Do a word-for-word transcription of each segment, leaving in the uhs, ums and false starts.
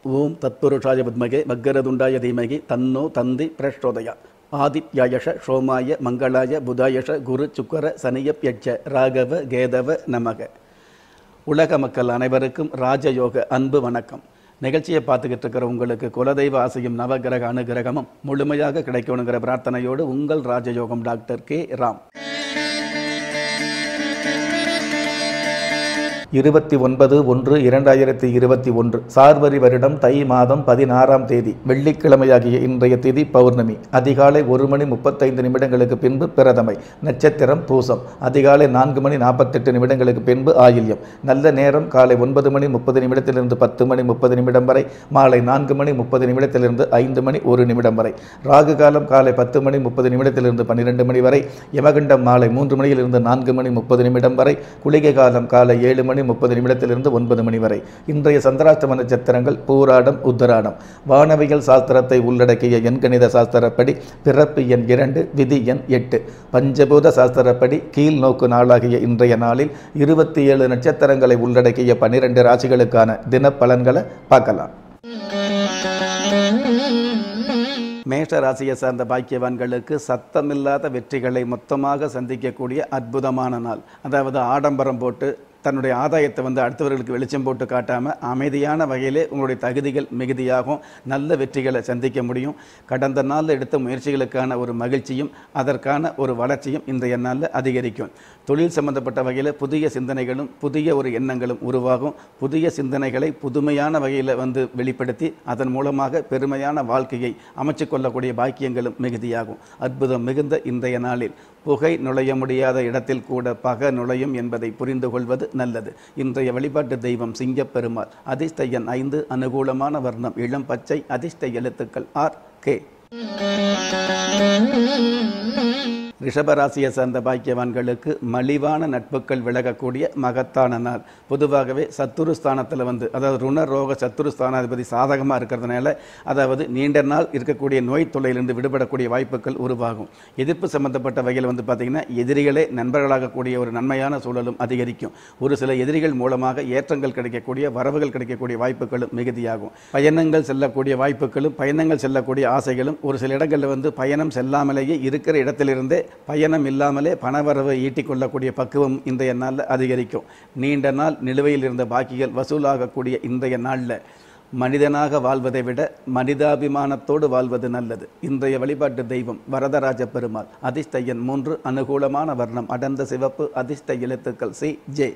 ஓம் தத்புருஷாய வித்மகே வக்கரதுண்டாய தீமகி தன்னோ தந்தி பிரச்சோதயா ஆதித்யாயஷ சோமாய மங்களாய புதாயஷ குரு சுக்கர சனியப்யட்ச ராகவ கேதவ நமக. உலக மக்கள் அனைவருக்கும் ராஜயோக அன்பு வணக்கம். நிகழ்ச்சியை பார்த்துக்கிட்டு இருக்கிற உங்களுக்கு குலதெய்வ ஆசையும் நவகிரக அனுகிரகமும் முழுமையாக கிடைக்கணுங்கிற பிரார்த்தனையோடு உங்கள் ராஜயோகம் டாக்டர் கே ராம். இருபத்தி ஒன்பது ஒன்று இரண்டாயிரத்தி இருபத்தி ஒன்று சார்வரி வருடம் தை மாதம் பதினாறாம் தேதி வெள்ளிக்கிழமையாகிய இன்றைய திதி பௌர்ணமி. அதிகாலை ஒரு மணி முப்பத்தைந்து நிமிடங்களுக்கு பின்பு பிரதமை. நட்சத்திரம் பூசம். அதிகாலை நான்கு மணி நாற்பத்தெட்டு நிமிடங்களுக்கு பின்பு ஆயில்யம். நல்ல நேரம் காலை ஒன்பது மணி முப்பது நிமிடத்திலிருந்து பத்து மணி முப்பது நிமிடம் வரை, மாலை நான்கு மணி முப்பது நிமிடத்திலிருந்து ஐந்து மணி ஒரு நிமிடம் வரை. ராகு காலம் காலை பத்து மணி முப்பது நிமிடத்திலிருந்து பன்னிரெண்டு மணி வரை. யமகண்டம் மாலை மூன்று மணியிலிருந்து நான்கு மணி முப்பது நிமிடம் வரை. குளிகை காலம் காலை ஏழு மணி முப்பது நிமிடத்திலிருந்து ஒன்பது மணி வரை. இன்றைய சந்திராஷ்டம நட்சத்திரங்கள் பூராடம் உத்தராடம். வானவியல் சாஸ்திரத்தை உள்ளடக்கிய எண்கணித சாஸ்திரப்படி பிறப்பு எண் இரண்டு, விதி எண் எட்டு. பஞ்சபூத சாஸ்திரப்படி கீழ் நோக்கு நாளாகிய இன்றைய நாளில் இருபத்தி ஏழு நட்சத்திரங்களை உள்ளடக்கிய பன்னிரண்டு ராசிகளுக்கான தின பலன்களை பார்க்கலாம். மேஷ ராசியை சார்ந்த பாக்கியவான்களுக்கு சத்தமில்லாத வெற்றிகளை மொத்தமாக சந்திக்கக்கூடிய அற்புதமான நாள். அதாவது ஆடம்பரம் போட்டு தன்னுடைய ஆதாயத்தை வந்து அடுத்தவர்களுக்கு வெளிச்சம் போட்டு காட்டாமல் அமைதியான வகையிலே உங்களுடைய தகுதிகள் மிகுதியாகும். நல்ல வெற்றிகளை சந்திக்க முடியும். கடந்த நாளில் எடுத்த முயற்சிகளுக்கான ஒரு மகிழ்ச்சியும் அதற்கான ஒரு வளர்ச்சியும் இன்றைய நாளில் அதிகரிக்கும். தொழில் சம்பந்தப்பட்ட வகையில் புதிய சிந்தனைகளும் புதிய ஒரு எண்ணங்களும் உருவாகும். புதிய சிந்தனைகளை புதுமையான வகையில் வந்து வெளிப்படுத்தி அதன் மூலமாக பெருமையான வாழ்க்கையை அமைச்சு கொள்ளக்கூடிய பாக்கியங்களும் மிகுதியாகும். அற்புதம் மிகுந்த இன்றைய நாளில் புகை நுழைய முடியாத இடத்தில் கூட பக நுழையும் என்பதை புரிந்து கொள்வது நல்லது. இன்றைய வழிபாட்டு தெய்வம் சிங்கப்பெருமாள். அதிர்ஷ்ட எண் ஐந்து. அனுகூலமான வர்ணம் இளம் பச்சை. அதிர்ஷ்ட எழுத்துக்கள் ஆர் கே. ரிஷபராசியை சார்ந்த பாக்கியவான்களுக்கு மலிவான நட்புகள் விலகக்கூடிய மகத்தான நாள். பொதுவாகவே சத்துருஸ்தானத்தில் வந்து அதாவது ருண ரோக சத்துருஸ்தானாதிபதி சாதகமாக இருக்கிறதுனால அதாவது நீண்ட நாள் இருக்கக்கூடிய நோய் தொல்லையிலிருந்து விடுபடக்கூடிய வாய்ப்புகள் உருவாகும். எதிர்ப்பு சம்பந்தப்பட்ட வகையில் வந்து பார்த்திங்கன்னா எதிரிகளே நண்பர்களாகக்கூடிய ஒரு நன்மையான சூழலும் அதிகரிக்கும். ஒரு சில எதிரிகள் மூலமாக ஏற்றங்கள் கிடைக்கக்கூடிய வரவுகள் கிடைக்கக்கூடிய வாய்ப்புகளும் மிகுதியாகும். பயணங்கள் செல்லக்கூடிய வாய்ப்புகளும் பயணங்கள் செல்லக்கூடிய ஆசைகளும் ஒரு சில இடங்களில் வந்து பயணம் செல்லாமலேயே இருக்கிற இடத்திலிருந்தே பயணம் இல்லாமலே பணவரவை ஈட்டிக்கொள்ளக்கூடிய பக்குவம் இன்றைய நாளில் அதிகரிக்கும். நீண்ட நாள் நிலுவையில் இருந்த பாக்கிகள் வசூலாகக்கூடிய இன்றைய நாளில் மனிதனாக வாழ்வதை விட மனிதாபிமானத்தோடு வாழ்வது நல்லது. இன்றைய வழிபாட்டு தெய்வம் வரதராஜ பெருமாள். அதிர்ஷ்ட எண் மூன்று. அனுகூலமான வர்ணம் அடர்ந்த சிவப்பு. அதிர்ஷ்ட எழுத்துக்கள் சி ஜே.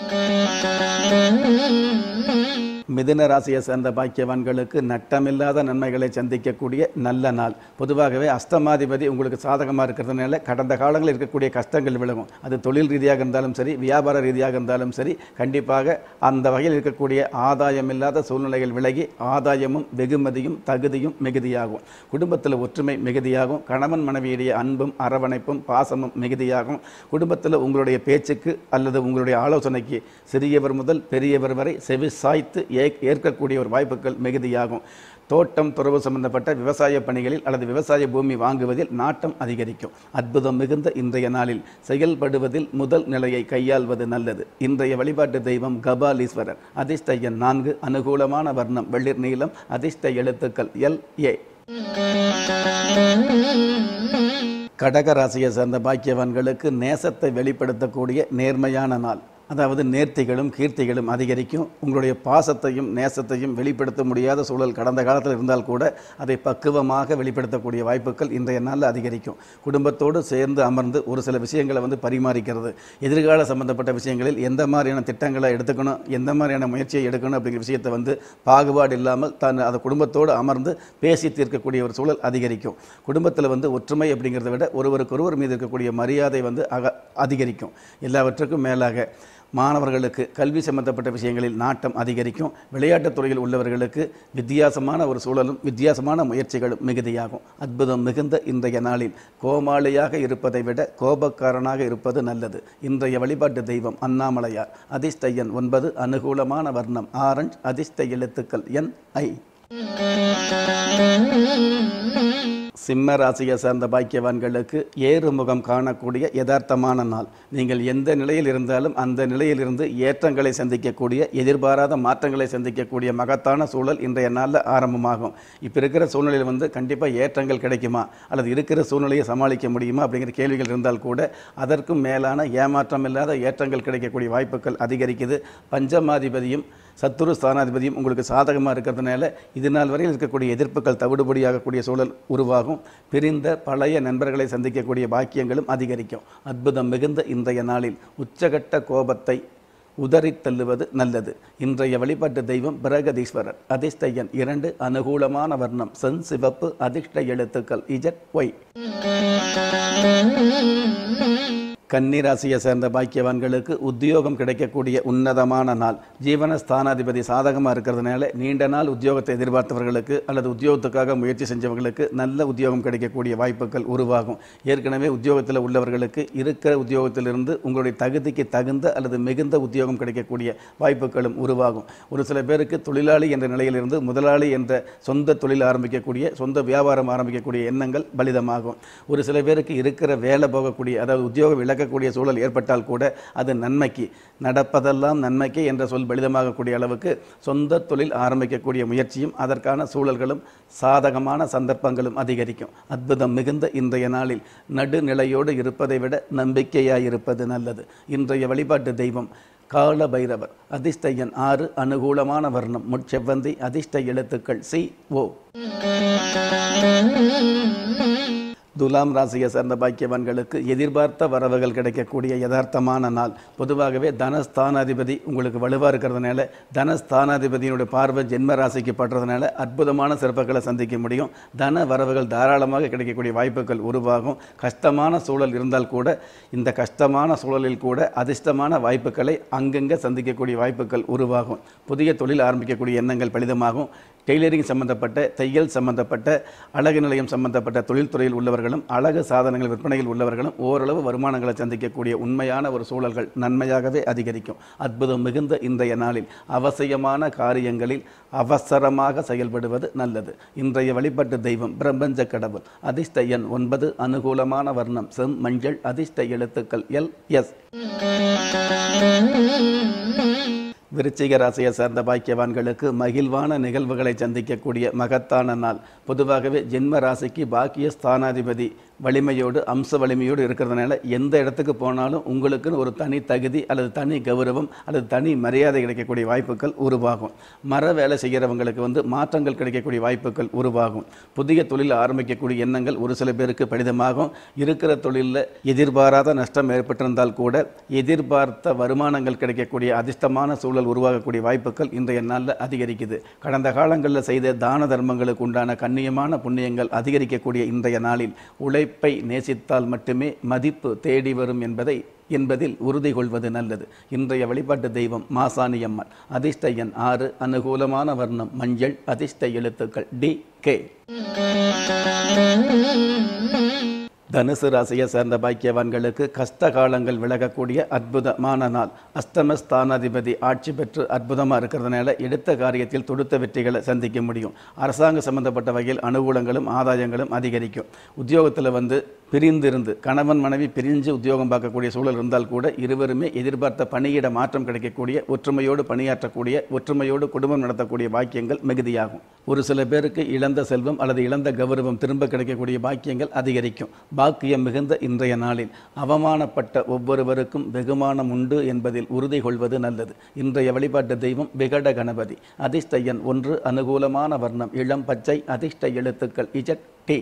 மிதுன ராசியை சேர்ந்த பாக்கியவான்களுக்கு நட்டமில்லாத நன்மைகளை சந்திக்கக்கூடிய நல்ல நாள். பொதுவாகவே அஷ்டமாதிபதி உங்களுக்கு சாதகமாக இருக்கிறதுனால கடந்த காலங்களில் இருக்கக்கூடிய கஷ்டங்கள் விலகும். அது தொழில் ரீதியாக இருந்தாலும் சரி, வியாபார ரீதியாக இருந்தாலும் சரி, கண்டிப்பாக அந்த வகையில் இருக்கக்கூடிய ஆதாயம் இல்லாத சூழ்நிலைகள் விலகி ஆதாயமும் வெகுமதியும் தகுதியும் மிகுதியாகும். குடும்பத்தில் ஒற்றுமை மிகுதியாகும். கணவன் மனைவியுடைய அன்பும் அரவணைப்பும் பாசமும் மிகுதியாகும். குடும்பத்தில் உங்களுடைய பேச்சுக்கு அல்லது உங்களுடைய ஆலோசனைக்கு சிறியவர் முதல் பெரியவர் வரை செவி சாய்த்து ஏற்கக்கூடிய ஒரு வாய்ப்புகள் மிகுதியாகும். தோட்டம் துறவு சம்பந்தப்பட்ட விவசாய பணிகளில் அல்லது விவசாய பூமி வாங்குவதில் நாட்டம் அதிகரிக்கும். அற்புதம் மிகுந்த இன்றைய நாளில் செயல்படுவதில் முதல் நிலையை கையாள்வது நல்லது. இன்றைய வழிபாட்டு தெய்வம் கபாலீஸ்வரர். அதிர்ஷ்ட எண் நான்கு. அனுகூலமான வர்ணம் வெளிர் நீளம். அதிர்ஷ்ட எழுத்துக்கள் எல் ஏ. கடக ராசியை சேர்ந்த பாக்கியவான்களுக்கு நேசத்தை வெளிப்படுத்தக்கூடிய நேர்மையான நாள். அதாவது நேர்த்திகளும் கீர்த்திகளும் அதிகரிக்கும். உங்களுடைய பாசத்தையும் நேசத்தையும் வெளிப்படுத்த முடியாத சூழல் கடந்த காலத்தில் இருந்தால் கூட அதை பக்குவமாக வெளிப்படுத்தக்கூடிய வாய்ப்புகள் இன்றைய நாளில் அதிகரிக்கும். குடும்பத்தோடு சேர்ந்து அமர்ந்து ஒரு சில விஷயங்களை வந்து பரிமாறிக்கிறது, எதிர்கால சம்பந்தப்பட்ட விஷயங்களில் எந்த மாதிரியான திட்டங்களை எடுத்துக்கணும், எந்த மாதிரியான முயற்சியை எடுக்கணும் அப்படிங்கிற விஷயத்தை வந்து பாகுபாடு இல்லாமல் தான் அதை குடும்பத்தோடு அமர்ந்து பேசி தீர்க்கக்கூடிய ஒரு சூழல் அதிகரிக்கும். குடும்பத்தில் வந்து ஒற்றுமை அப்படிங்கிறத விட ஒருவருக்கொருவர் மீது இருக்கக்கூடிய மரியாதை வந்து அக அதிகரிக்கும். எல்லாவற்றுக்கும் மேலாக மாணவர்களுக்கு கல்வி சம்பந்தப்பட்ட விஷயங்களில் நாட்டம் அதிகரிக்கும். விளையாட்டுத் துறையில் உள்ளவர்களுக்கு வித்தியாசமான ஒரு சூழலும் வித்தியாசமான முயற்சிகளும் மிகுதியாகும். அற்புதம் மிகுந்த இன்றைய நாளில் கோமாளியாக இருப்பதை விட கோபக்காரனாக இருப்பது நல்லது. இன்றைய வழிபாட்டு தெய்வம் அண்ணாமலையார். அதிர்ஷ்ட எண் ஒன்பது. அனுகூலமான வர்ணம் ஆரஞ்சு. அதிர்ஷ்ட எழுத்துக்கள் என் ஐ. சிம்ம ராசியை சார்ந்த பாக்கியவான்களுக்கு ஏறுமுகம் காணக்கூடிய யதார்த்தமான நாள். நீங்கள் எந்த நிலையில் இருந்தாலும் அந்த நிலையிலிருந்து ஏற்றங்களை சந்திக்கக்கூடிய, எதிர்பாராத மாற்றங்களை சந்திக்கக்கூடிய மகத்தான சூழல் இன்றைய நாளில் ஆரம்பமாகும். இப்போ இருக்கிற சூழ்நிலையில் வந்து கண்டிப்பாக ஏற்றங்கள் கிடைக்குமா அல்லது இருக்கிற சூழ்நிலையை சமாளிக்க முடியுமா அப்படிங்கிற கேள்விகள் இருந்தால் கூட அதற்கும் மேலான ஏமாற்றம் இல்லாத ஏற்றங்கள் கிடைக்கக்கூடிய வாய்ப்புகள் அதிகரிக்குது. பஞ்சமாதிபதியும் சத்துரு ஸ்தானாதிபதியும் உங்களுக்கு சாதகமாக இருக்கிறதுனால இது நாள் வரையில் இருக்கக்கூடிய எதிர்ப்புகள் தவிடுபடியாகக்கூடிய சூழல் உருவாகும். பிரிந்த பழைய நண்பர்களை சந்திக்கக்கூடிய பாக்கியங்களும் அதிகரிக்கும். அற்புதம் மிகுந்த இன்றைய நாளில் உச்சகட்ட கோபத்தை உதறி தள்ளுவது நல்லது. இன்றைய வழிபாட்டு தெய்வம் பிரகதீஸ்வரர். அதிர்ஷ்ட எண் இரண்டு, அனுகூலமான வர்ணம் சென் சிவப்பு, அதிர்ஷ்ட எழுத்துக்கள் இஜட் ஒய். கன்னி ராசியை சேர்ந்த பாக்கியவான்களுக்கு உத்தியோகம் கிடைக்கக்கூடிய உன்னதமான நாள். ஜீவனஸ்தானாதிபதி சாதகமாக இருக்கிறதுனால நீண்ட நாள் உத்தியோகத்தை எதிர்பார்த்தவர்களுக்கு அல்லது உத்தியோகத்துக்காக முயற்சி செஞ்சவர்களுக்கு நல்ல உத்தியோகம் கிடைக்கக்கூடிய வாய்ப்புகள் உருவாகும். ஏற்கனவே உத்தியோகத்தில் உள்ளவர்களுக்கு இருக்கிற உத்தியோகத்திலிருந்து உங்களுடைய தகுதிக்கு தகுந்த அல்லது மிகுந்த உத்தியோகம் கிடைக்கக்கூடிய வாய்ப்புகளும் உருவாகும். ஒரு சில பேருக்கு தொழிலாளி என்ற நிலையிலிருந்து முதலாளி என்ற சொந்த தொழில் ஆரம்பிக்கக்கூடிய, சொந்த வியாபாரம் ஆரம்பிக்கக்கூடிய எண்ணங்கள் பலிதமாகும். ஒரு சில பேருக்கு இருக்கிற வேலை போகக்கூடிய, அதாவது உத்தியோகம் விளக்கக்கூடிய சூழல் ஏற்பட்டால் கூட அது நன்மைக்கு, நடப்பதெல்லாம் நன்மைக்கு என்ற சொல் பலிதமாகக்கூடிய அளவுக்கு சொந்த தொழில் ஆரம்பிக்கக்கூடிய முயற்சியும் அதற்கான சூழல்களும் சாதகமான சந்தர்ப்பங்களும் அதிகரிக்கும். அற்புதம் மிகுந்த இன்றைய நாளில் நடுநிலையோடு இருப்பதை விட நம்பிக்கையாயிருப்பது நல்லது. இன்றைய வழிபாட்டு தெய்வம் கால பைரவர். அதிர்ஷ்ட எண் ஆறு, அனுகூலமான வர்ணம் முட்செவ்வந்தி, அதிர்ஷ்ட எழுத்துக்கள் சி ஓ. துலாம் ராசியை சேர்ந்த பாக்கியவான்களுக்கு எதிர்பார்த்த வரவுகள் கிடைக்கக்கூடிய யதார்த்தமான நாள். பொதுவாகவே தனஸ்தானாதிபதி உங்களுக்கு வலுவாக இருக்கிறதுனால, தனஸ்தானாதிபதியினுடைய பார்வை ஜென்ம ராசிக்கு படுறதுனால அற்புதமான சிறப்புகளை சந்திக்க முடியும். தன வரவுகள் தாராளமாக கிடைக்கக்கூடிய வாய்ப்புகள் உருவாகும். கஷ்டமான சூழல் இருந்தால் கூட இந்த கஷ்டமான சூழலில் கூட அதிர்ஷ்டமான வாய்ப்புகளை அங்கங்கே சந்திக்கக்கூடிய வாய்ப்புகள் உருவாகும். புதிய தொழில் ஆரம்பிக்கக்கூடிய எண்ணங்கள் பலிதமாகும். டெய்லரிங் சம்பந்தப்பட்ட, தையல் சம்பந்தப்பட்ட, அழகு நிலையம் சம்பந்தப்பட்ட தொழில்துறையில் உள்ளவர்களும் அழகு சாதனங்கள் விற்பனையில் உள்ளவர்களும் ஓரளவு வருமானங்களை சந்திக்கக்கூடிய உண்மையான ஒரு சூழல்கள் நன்மையாகவே அதிகரிக்கும். அற்புதம் மிகுந்த இன்றைய நாளில் அவசியமான காரியங்களில் அவசரமாக செயல்படுவது நல்லது. இன்றைய வழிபாட்டு தெய்வம் பிரபஞ்ச கடவுள். அதிர்ஷ்ட எண் ஒன்பது, அனுகூலமான வர்ணம் செம் மஞ்சள், அதிர்ஷ்ட எழுத்துக்கள் எல் எஸ். விருச்சிக ராசியை சேர்ந்த பாக்கியவான்களுக்கு மகிழ்வான நிகழ்வுகளை சந்திக்கக்கூடிய மகத்தான நாள். பொதுவாகவே ஜென்ம ராசிக்கு பாக்கிய ஸ்தானாதிபதி வலிமையோடு, அம்ச வலிமையோடு இருக்கிறதுனால எந்த இடத்துக்கு போனாலும் உங்களுக்குன்னு ஒரு தனி தகுதி அல்லது தனி கௌரவம் அல்லது தனி மரியாதை கிடைக்கக்கூடிய வாய்ப்புகள் உருவாகும். மர வேலை செய்கிறவங்களுக்கு வந்து மாற்றங்கள் கிடைக்கக்கூடிய வாய்ப்புகள் உருவாகும். புதிய தொழில் ஆரம்பிக்கக்கூடிய எண்ணங்கள் ஒரு சில பேருக்கு பலிதமாகும். இருக்கிற தொழிலில் எதிர்பாராத நஷ்டம் ஏற்பட்டிருந்தால் கூட எதிர்பார்த்த வருமானங்கள் கிடைக்கக்கூடிய அதிர்ஷ்டமான சூழல் உருவாகக்கூடிய வாய்ப்புகள் இன்றைய நாளில் அதிகரிக்குது. கடந்த காலங்களில் செய்த தான தர்மங்களுக்கு உண்டான கண்ணியமான புண்ணியங்கள் அதிகரிக்கக்கூடிய இன்றைய நாளில் உழைப்பை நேசித்தால் மட்டுமே மதிப்பு தேடி வரும் என்பதை என்பதில் உறுதி கொள்வது நல்லது. இன்றைய வழிபாட்டு தெய்வம் மாசாணியம்மன். அதிர்ஷ்ட எண் ஆறு, அனுகூலமான வர்ணம் மஞ்சள், அதிர்ஷ்ட எழுத்துக்கள் டி கே. தனுசு ராசியை சேர்ந்த பாக்கியவான்களுக்கு கஷ்ட காலங்கள் விலகக்கூடிய அற்புதமான நாள். அஷ்டமஸ்தானாதிபதி ஆட்சி பெற்று அற்புதமாக இருக்கிறதுனால எடுத்த காரியத்தில் தொடுத்த வெற்றிகளை சந்திக்க முடியும். அரசாங்க சம்பந்தப்பட்ட வகையில் அனுகூலங்களும் ஆதாயங்களும் அதிகரிக்கும். உத்தியோகத்தில் வந்து பிரிந்திருந்து கணவன் மனைவி பிரிஞ்சு உத்தியோகம் பார்க்கக்கூடிய சூழல் இருந்தால் கூட இருவருமே எதிர்பார்த்த பணியிட மாற்றம் கிடைக்கக்கூடிய, ஒற்றுமையோடு பணியாற்றக்கூடிய, ஒற்றுமையோடு குடும்பம் நடத்தக்கூடிய பாக்கியங்கள் மிகுதியாகும். ஒரு சில பேருக்கு இழந்த செல்வம் அல்லது இழந்த கௌரவம் திரும்ப கிடைக்கக்கூடிய பாக்கியங்கள் அதிகரிக்கும். பாக்கியம் மிகுந்த இன்றைய நாளில் அவமானப்பட்ட ஒவ்வொருவருக்கும் வெகுமானம் உண்டு என்பதில் உறுதி கொள்வது நல்லது. இன்றைய வழிபாட்டு தெய்வம் விகட கணபதி. அதிர்ஷ்ட எண் ஒன்று, அனுகூலமான வர்ணம் இளம் பச்சை, அதிர்ஷ்ட எழுத்துக்கள் இஜட் டி.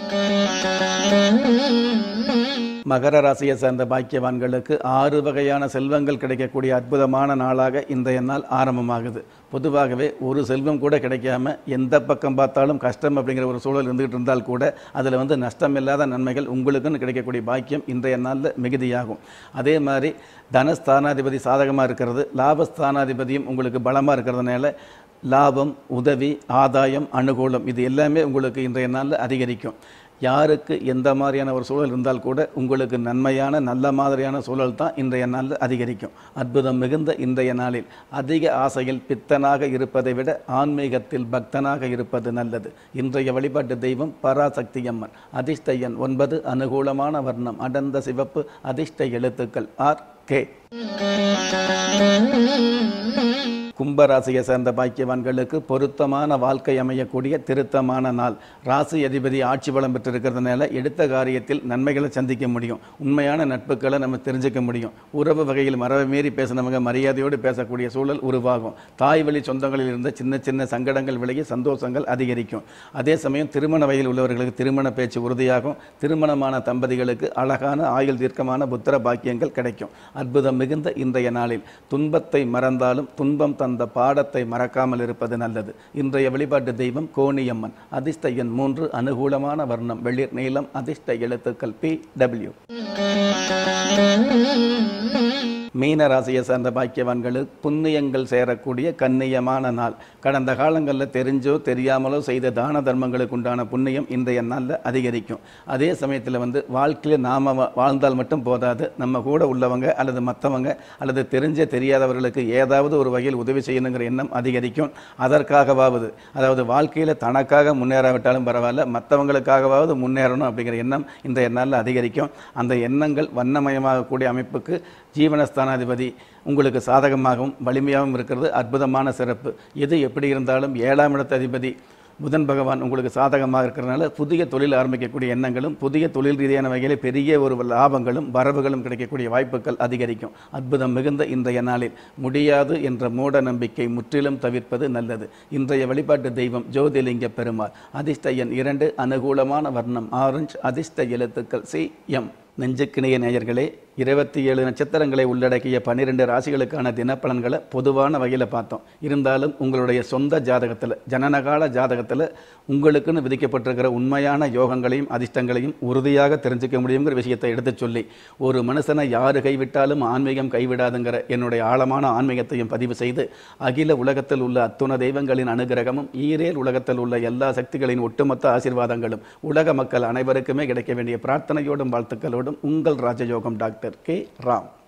மகர ராசியை சேர்ந்த பாக்கியவான்களுக்கு ஆறு வகையான செல்வங்கள் கிடைக்கக்கூடிய அற்புதமான நாளாக இன்றைய நாள் ஆரம்பமாகுது. பொதுவாகவே ஒரு செல்வம் கூட கிடைக்காம எந்த பக்கம் பார்த்தாலும் கஷ்டம் அப்படிங்கிற ஒரு சூழல் இருந்துகிட்டு இருந்தால் கூட அதில் வந்து நஷ்டம் இல்லாத நன்மைகள் உங்களுக்குன்னு கிடைக்கக்கூடிய பாக்கியம் இன்றைய நாளில் மிகுதியாகும். அதே மாதிரி தனஸ்தானாதிபதி சாதகமாக இருக்கிறது, லாபஸ்தானாதிபதியும் உங்களுக்கு பலமாக இருக்கிறதுனால லாபம், உதவி, ஆதாயம், அனுகூலம் இது எல்லாமே உங்களுக்கு இன்றைய நாளில் அதிகரிக்கும். யாருக்கு எந்த மாதிரியான ஒரு சூழல் இருந்தால் கூட உங்களுக்கு நன்மையான நல்ல மாதிரியான சூழல் தான் இன்றைய நாளில் அதிகரிக்கும். அற்புதம் மிகுந்த இன்றைய நாளில் அதிக ஆசையில் பித்தனாக இருப்பதை விட ஆன்மீகத்தில் பக்தனாக இருப்பது நல்லது. இன்றைய வழிபாட்டு தெய்வம் பராசக்தி அம்மன். அதிர்ஷ்ட எண் ஒன்பது. அனுகூலமான வர்ணம் அடர்ந்த சிவப்பு. அதிர்ஷ்ட எழுத்துக்கள் ஆர் கே. கும்பராசியை சேர்ந்த பாக்கியவான்களுக்கு பொருத்தமான வாழ்க்கை அமையக்கூடிய திருத்தமான நாள். ராசி அதிபதி ஆட்சி பலம் பெற்றிருக்கிறதுனால எடுத்த காரியத்தில் நன்மைகளை சந்திக்க முடியும். உண்மையான நட்புகளை நம்ம தெரிஞ்சுக்க முடியும். உறவு வகையில் மரபை மீறி பேசினவங்க மரியாதையோடு பேசக்கூடிய சூழல் உருவாகும். தாய் வழி சொந்தங்களில் இருந்த சின்ன சின்ன சங்கடங்கள் விலகி சந்தோஷங்கள் அதிகரிக்கும். அதே சமயம் திருமண வயதில் உள்ளவர்களுக்கு திருமண பேச்சு உறுதியாகும். திருமணமான தம்பதிகளுக்கு அழகான ஆயுள் தீர்க்கமான புத்திர பாக்கியங்கள் கிடைக்கும். அற்புதம் மிகுந்த இன்றைய நாளில் துன்பத்தை மறந்தாலும் துன்பம் தந்த பாடத்தை மறக்காமல் இருப்பது நல்லது. இன்றைய வழிபாட்டு தெய்வம் கோணியம்மன். அதிர்ஷ்ட எண் மூன்று. அனுகூலமான வர்ணம் வெளிர் நீளம். அதிர்ஷ்ட எழுத்துக்கள் பி டபிள்யூ. மீன ராசியை சார்ந்த பாக்கியவான்களுக்கு புண்ணியங்கள் சேரக்கூடிய கண்ணியமான நாள். கடந்த காலங்களில் தெரிஞ்சோ தெரியாமலோ செய்த தான தர்மங்களுக்கு உண்டான புண்ணியம் இன்றைய நாளில் அதிகரிக்கும். அதே சமயத்தில் வந்து வாழ்க்கையில் நாம் வாழ்ந்தால் மட்டும் போதாது, நம்ம கூட உள்ளவங்க அல்லது மற்றவங்க அல்லது தெரிஞ்ச தெரியாதவர்களுக்கு ஏதாவது ஒரு வகையில் உதவி செய்யணுங்கிற எண்ணம் அதிகரிக்கும். அதற்காகவாவது, அதாவது வாழ்க்கையில் தனக்காக முன்னேறாவிட்டாலும் பரவாயில்ல, மற்றவங்களுக்காகவாவது முன்னேறணும் அப்படிங்கிற எண்ணம் இன்றைய நாளில் அதிகரிக்கும். அந்த எண்ணங்கள் வண்ணமயமாகக்கூடிய அமைப்புக்கு ஜீவனஸ்தானாதிபதி உங்களுக்கு சாதகமாகவும் வலிமையாகவும் இருக்கிறது அற்புதமான சிறப்பு. எது எப்படி இருந்தாலும் ஏழாம் இடத்த அதிபதி புதன் பகவான் உங்களுக்கு சாதகமாக இருக்கிறதுனால புதிய தொழில் ஆரம்பிக்கக்கூடிய எண்ணங்களும் புதிய தொழில் ரீதியான வகையில் பெரிய ஒரு லாபங்களும் வரவுகளும் கிடைக்கக்கூடிய வாய்ப்புகள் அதிகரிக்கும். அற்புதம் மிகுந்த இன்றைய நாளில் முடியாது என்ற மூட நம்பிக்கை முற்றிலும் தவிர்ப்பது நல்லது. இன்றைய வழிபாட்டு தெய்வம் ஜோதிலிங்க பெருமாள். அதிர்ஷ்ட எண் இரண்டு. அனுகூலமான வர்ணம் ஆரஞ்சு. அதிர்ஷ்ட எழுத்துக்கள் சி எம். நெஞ்சுக்கிணைய நேயர்களே, இருபத்தி ஏழு நட்சத்திரங்களை உள்ளடக்கிய பன்னிரெண்டு ராசிகளுக்கான தினப்பலன்களை பொதுவான வகையில் பார்த்தோம். இருந்தாலும் உங்களுடைய சொந்த ஜாதகத்தில், ஜனனகால ஜாதகத்தில் உங்களுக்குன்னு விதிக்கப்பட்டிருக்கிற உண்மையான யோகங்களையும் அதிர்ஷ்டங்களையும் உறுதியாக தெரிஞ்சுக்க முடியுங்கிற விஷயத்தை எடுத்து சொல்லி, ஒரு மனுஷனை யாரு கைவிட்டாலும் ஆன்மீகம் கைவிடாதுங்கிற என்னுடைய ஆழமான ஆன்மீகத்தையும் பதிவு செய்து, அகில உலகத்தில் உள்ள அத்துண தெய்வங்களின் அனுகிரகமும் ஈரேல் உலகத்தில் உள்ள எல்லா சக்திகளின் ஒட்டுமொத்த ஆசீர்வாதங்களும் உலக மக்கள் அனைவருக்குமே கிடைக்க வேண்டிய பிரார்த்தனையோடும் வாழ்த்துக்களோடும் உங்கள் ராஜயோகம் டாக்டர் கே ராம்.